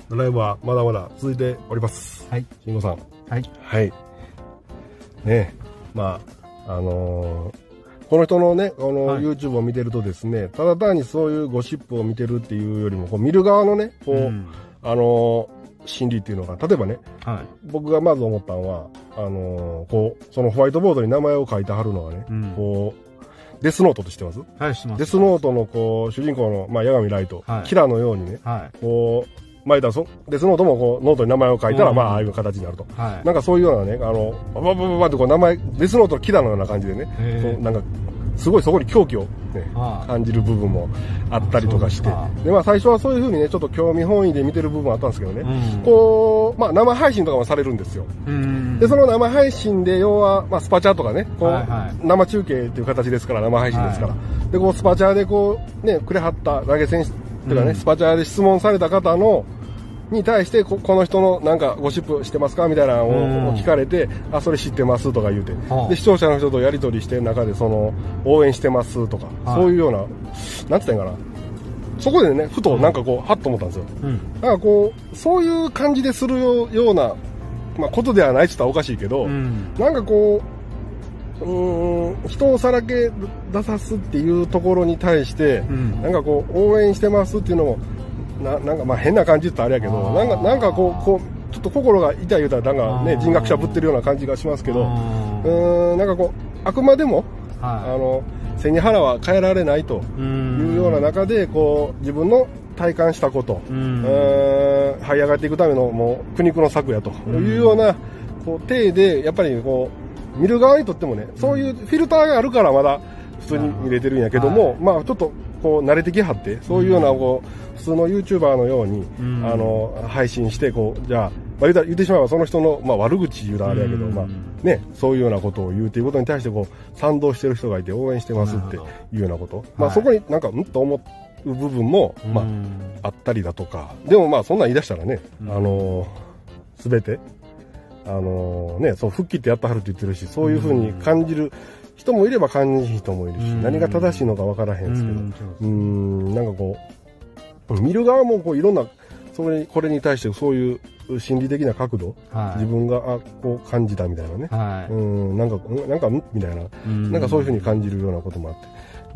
ドライブはまだまだ続いております。 はい。 慎吾さん。 はい。 はい。ね、まあ、この人のね、YouTube を見てるとですね、ただ単にそういうゴシップを見てるっていうよりも、こう見る側のね、こう、心理っていうのが、例えばね、僕がまず思ったのは、こう、そのホワイトボードに名前を書いてはるのがね、こう、デスノートって知ってます？ はい、知ってます。 デスノートのこう、主人公の、まあ、八神ライト、キラのようにね、こう、まあ、デスノートもこうノートに名前を書いたら、まあ、ああいう形になると。なんかそういうようなね、バババババってこう名前、デスノートのキラのような感じでね、こうなんか、すごいそこに狂気をね、感じる部分もあったりとかして。で、まあ最初はそういう風にね、ちょっと興味本位で見てる部分あったんですけどね、こう、まあ生配信とかもされるんですよ。で、その生配信で、要は、まあスパチャとかね、こう、生中継っていう形ですから、生配信ですから。で、こうスパチャでこう、ね、くれはった投げ銭っていうかね、スパチャで質問された方の、に対してこの人のなんかゴシップしてますかみたいなのを聞かれて、あ、それ知ってますとか言うて、で、視聴者の人とやり取りしてる中で、その、応援してますとか、そういうような、なんて言ったんかな。そこでね、ふとなんかこう、はっと思ったんですよ。だからこう、そういう感じでするような、まあ、ことではないって言ったらおかしいけど、なんかこう、人をさらけ出さすっていうところに対して、なんかこう、応援してますっていうのも、なんかまあ変な感じってあれやけど、なんかこう、ちょっと心が痛い言うたら、なんかね、人格者ぶってるような感じがしますけど、なんかこう、あくまでも、背に腹は変えられないというような中で、こう、自分の体感したこと、這い上がっていくためのもう苦肉の策やというような、こう、体で、やっぱりこう、見る側にとってもね、そういうフィルターがあるからまだ普通に見れてるんやけども、まあちょっと、こう慣れてきはって、そういうようなこう普通の YouTuber のように、配信してこう、じゃあ、まあ、言ってしまえばその人の、まあ、悪口言うたらあれやけど、まあね、そういうようなことを言うということに対してこう賛同してる人がいて応援してますっていうようなこと、まあそこになんかと思う部分も、まああったりだとか、でもまあそんなん言い出したらね、全てね、そう復帰ってやってはるって言ってるし、そういうふうに感じる人もいれば感じる人もいるし、何が正しいのか分からへんですけど、なんかこう、見る側もこういろんな、これに対してそういう心理的な角度、自分がこう感じたみたいなね、なんかみたいな、なんかそういうふうに感じるようなこともあって、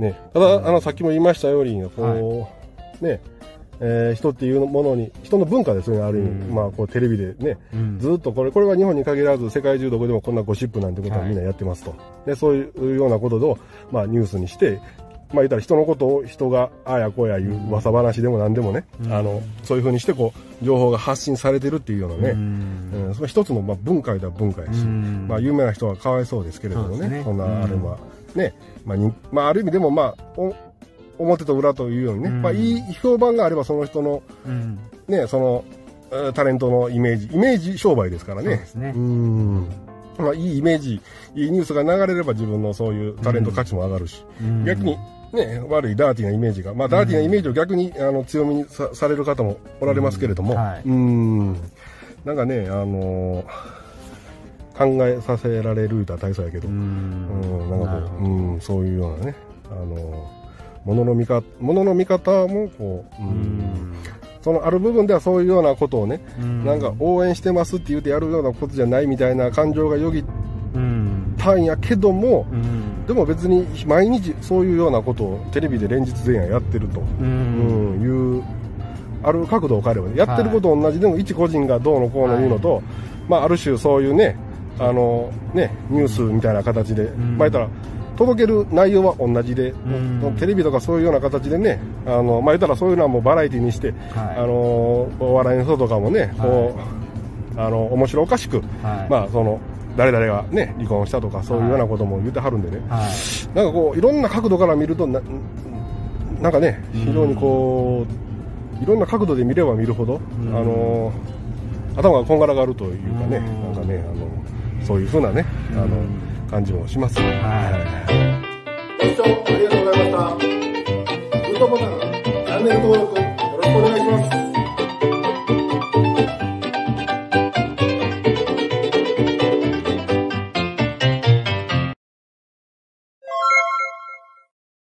ね、ただ、さっきも言いましたように、こう、ね、人っていうものに、人の文化ですね、ある意味。まあ、こう、テレビでね、ずっとこれは日本に限らず、世界中どこでもこんなゴシップなんてことはみんなやってますと。で、そういうようなことを、まあ、ニュースにして、まあ、言ったら人のことを人が、ああやこうや言う噂話でも何でもね、そういうふうにして、こう、情報が発信されてるっていうようなね、その一つの、まあ、文化では文化やし、まあ、有名な人はかわいそうですけれどもね、そんな、あれは、ね、まあ、ある意味でも、まあ、表と裏というようにね、まあ、いい評判があればその人の、ね、そのタレントのイメージ商売ですからね。そうですね。まあ、いいイメージ、いいニュースが流れれば自分のそういうタレント価値も上がるし、逆にね、悪いダーティーなイメージが、まあ、ダーティーなイメージを逆に強みにされる方もおられますけれども、なんかね、考えさせられるとは大層やけど、なんかこう、そういうようなね、ものの見方もこう、そのある部分ではそういうようなことをね、なんか応援してますって言うてやるようなことじゃないみたいな感情がよぎったんやけども、でも別に毎日そういうようなことをテレビで連日前夜やってるというある角度を変えれば、やってること同じでも一個人がどうのこうの言うのと、まあある種そういうね、ニュースみたいな形で、まあ言ったら届ける内容は同じで、テレビとかそういうような形でね、まあ言ったらそういうのはもうバラエティにして、お笑いの人とかもね、こう、面白おかしく、まあその、誰々がね、離婚したとかそういうようなことも言ってはるんでね、なんかこう、いろんな角度から見るとなんかね、非常にこう、いろんな角度で見れば見るほど、頭がこんがらがるというかね、なんかね、そういうふうなね、感じもしますね。ご視聴ありがとうございました。グッドボタン、チャンネル登録よろしくお願いします。